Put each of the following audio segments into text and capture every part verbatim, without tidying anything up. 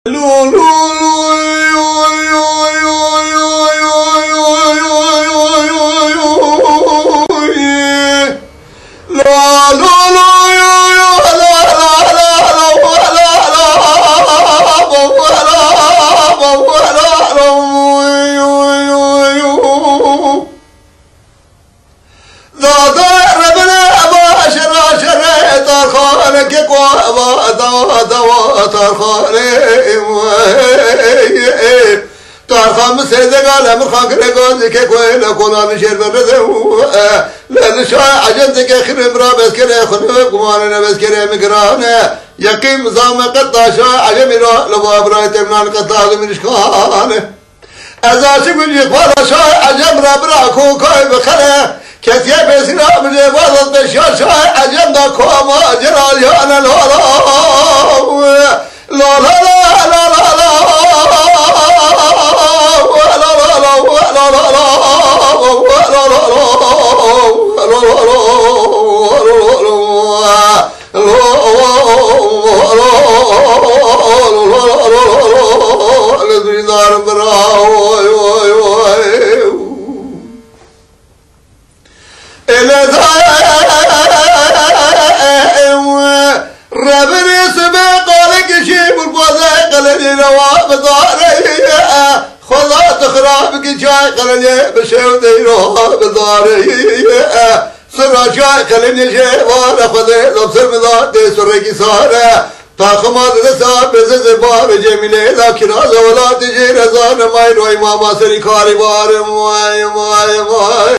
تارخام سيدك على مرخاك رقون ذيك كوين أكون على شير بردو لأن شاي عجب ذيك خرب را بس كره خرب قمانا بس كره مقرانا يقيم نظام قطع شاي عجب را لباب راي تمنان قطع من إشكان أذا شكل يقبل شاي عجب را براكو كوي بخره كتيا بسنا بجي وضط بشيا شاي عجب دا كوما جرال يانا لا لا لا لا لا لا لا قلني بشوتي روح بداري سر شاي قلني شيء وانا خذي لبسر مضاد سرقي صار طاقمات رساب بزز باب جميلة لكن هذا ولا تجي رزان ما يروي ماما سري كاري بار ماي ماي ماي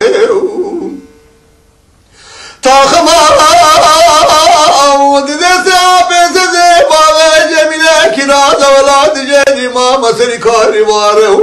طاقمات رساب بزز باب جميلة لكن هذا ولا تجي ماما سري كاري بار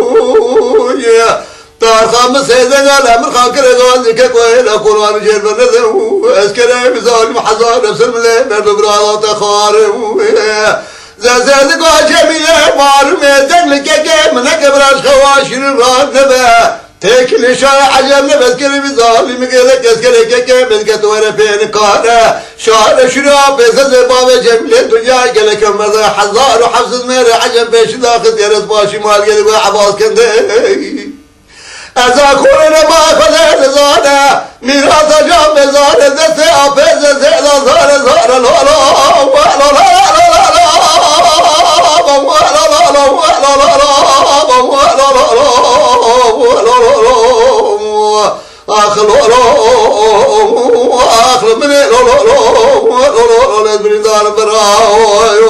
تارخام سيدنا الأمر خاكر غاز ذيك كوين أقران جير بردو أسكره بزال محزان نفس الملي مرد برادا تخارو زازادك وجميلة مارمي دنلك منك براش خواشر الراد نبا تاكل شاي عجب نبس كري بزال مقلك أسكره كي بذكت ورفين كانا شعر شراب بسز بابا جميلة دنيا قلك مذا حزار وحفظ مير عجب بيش داخل يرس باشي مال قلق وحباس كنده أذا كورنا ما خذ لزانا ميراث جام زار دست أفز زيد زار زار لا لا لا لا آخر من لا لا لا لا من دار برا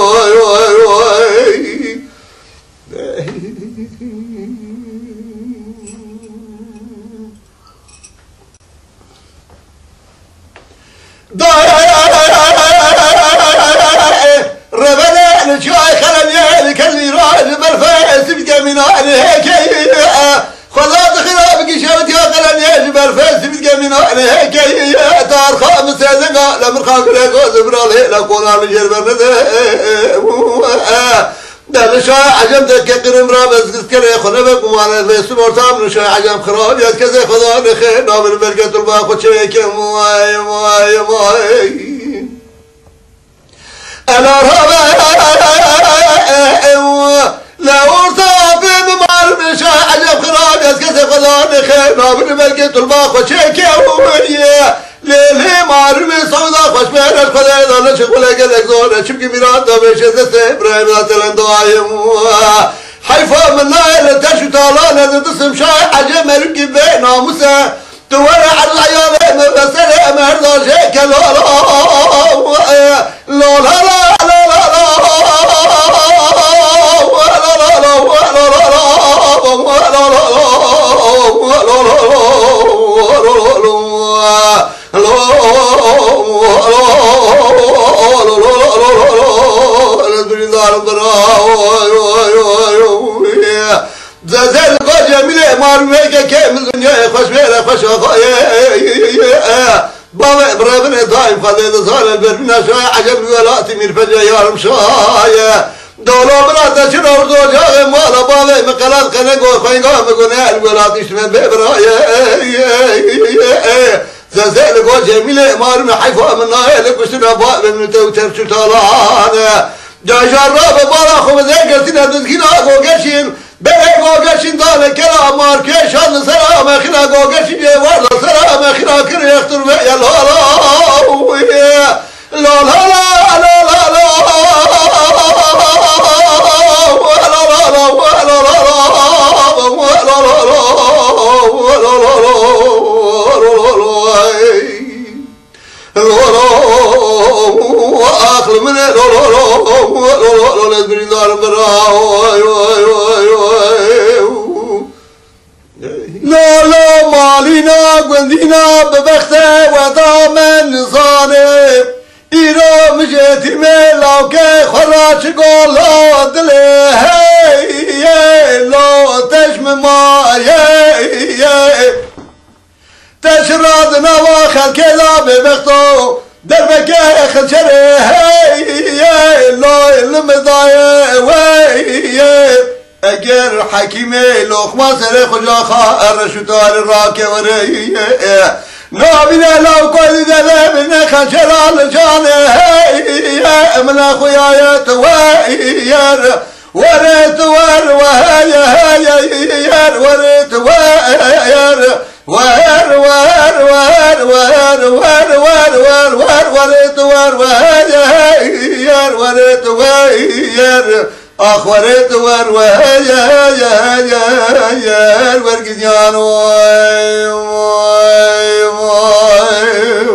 ربنا الجاي خلني لكلي راي بالفاس بقى من عليك خلاص خرابك شوتي خلني بالفاس بقى من عليك دار خامس زنقه لمن خاطر جوز برال لا كون على جربنا ده الشاي عجم ذاك قرم رابز كذا خنبك وما في سمر تام الشاي عجم خراب يا كذا خذا نخير نام المرقة الباقو شيك ماي ماي ماي أنا رابع لا ورثة في ممر الشاي عجم خراب يا كذا خذا نخير نام المرقة الباقو شيك ماي ليه مارمي صودا خوش مهرش خدای دانه شغله گلک زونه چبکی میران دامیشه دست ابراهیم داتلن دایم حیفا من نایل تشو تالا ندستم شای عجب مرکی به ناموسه دوار عالعیال مبسر مهردا شکل لا لا لا زاد جميلة مارميكا كامل دنيا خوش بيرا خوش بابا برابنا دايم خلينا صار البرنا شاي عجب ولاتي من فجأة يا رمشاي دولو براتا شنو زوجها مالا بابا مقالات خنقو خينقو مقونا الولاتي شمن ببراي زاد جميلة مارمي حيفا من نايل كشنا باب من توتر شتالان جاجار را به بالا خوب ذکرتی ندوزگینا گوگشین بره گوگشین دانه کرا مارکشان سلام خینا گوگشین یه ورد سلام خینا کر یختر و یا لا لا لا لا لا لا آخر من لا لا لا لا لا بريدار برا لا لا مالينا قندينا ببخته ودامن نصانه ایرا مجتی ملاو که خراش گولا دله هی لا تشم مایه تشراد نوا خلک لا ببختو در بکه خلچره هی لا علم دایه وی اگر حکیمه لخما سر خجا خواهر شتار راکه وری نابینه لو کوئی دله بینه خنچرال جانه هی من خویایت ویر ورت ور وهی هی ورت ویر ور ور ور ور ور ور ور ور ورت ور وهی هی ورت ویر آخ ورت ور وهی هی هی ورگیان وای وای وای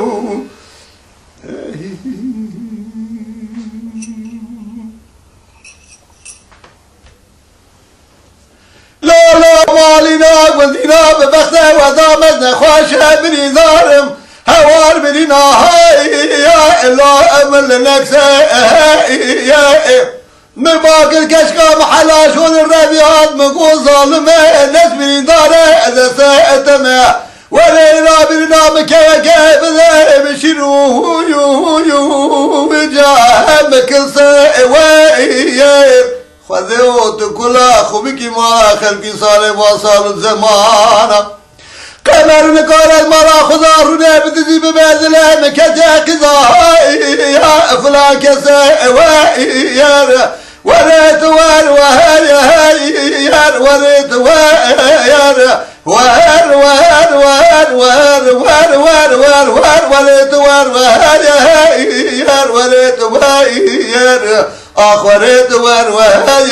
لا لا مالينا قلدينا ببخته ودامت نخواشه بريدارم هوار برينا هاي يا إلا أمل نكسه يا مباكر كشكا محلا شون الربيعات مقول ظالمه الناس بريداره إذا سأتمه ولينا برنا مكاكا بذا بشنو يو يو بجاه بكل سائوائي خذوت كلا خبكي ما خلقي صالح وصال الزمان قمر نقال مرا خذا رنا بدزي ببازله مكتا قضاء يا فلان كسا وير وريت وار وهر هير وريت وير وهر وهر وهر وهر وهر وهر وهر وهر وريت وار وهر هير وريت وير آخرت ور وهر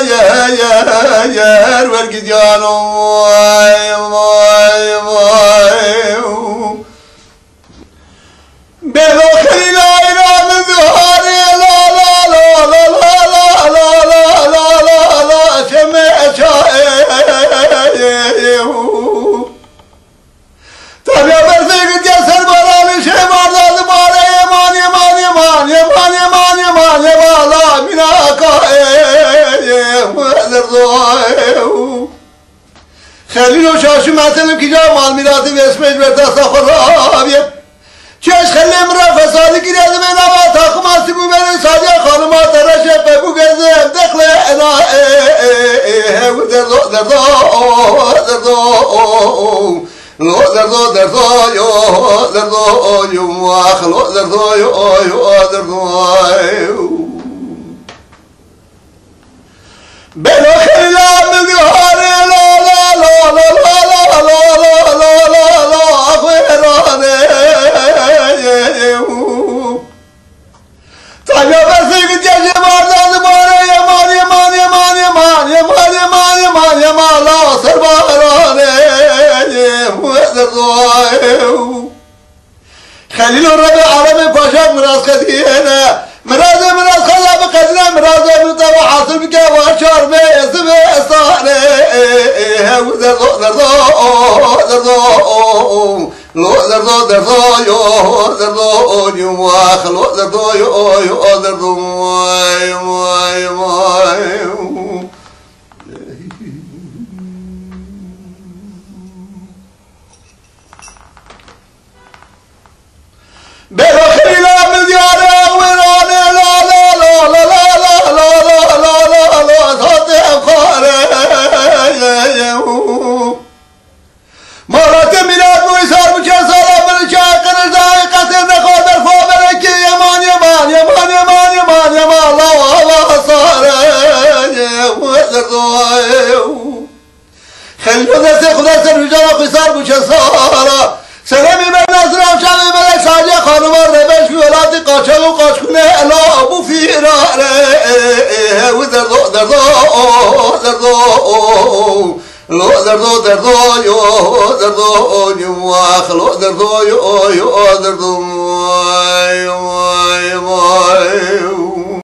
هير ورقديان واي واي واي بذكر لا إله من ظهر لا لا لا لا لا لا لا لا لا لا شمع شائع طب يا برزيق جسر براني شيء مرداد ماري يمان يمان يمان يمان يمان يمان يمان لا من أكايم وذرضايم خليلو شاشو مثلم كي جا مال ميراتي باسمج برتا سخرابيه چش خلیم را فسادی گیرد من آوا تاخماسی بو بره سادی خانمات رشه بگو گزم دخل اله و دردو دردو دردو لو دردو دردو یو دردو یو اخلو دردو یو یو دردو بلو خلا من ظهر لا لا لا لا لا لا لا لا لا لا اخوانه طيب يا برزيق الجيش مرداد باره يمان يمان يمان يمان يمان يمان يمان يمان لا سربارانه خليل الربيع عربي باشا مراز خدينا مراز مراز خلا بقدنا مراز بنتا وحاصل بك واشار باسم استانه ودردو دردو دردو لو دردو دردو يو دردو يو اخلو دردو يو يو دردو واي واي واي بخير لا من دياره ويرانه لا لا لا لا لا لا لا لا لا لا صوت خاره مرات ميلاد ويسار بشان صلاة من الشاقر الزاي قتل نخوض الفوبرك يمان يمان يمان يمان يمان دردو خلیفه دست خدا سر رجال قصار بوچه سارا سلمی من نظرم شمی من ساجه خانوار نبش بی ولادی قاچه و قاچکونه الا ابو فیراره و دردو دردو دردو لو دردو دردو یو دردو یو اخلو دردو یو یو دردو یو یو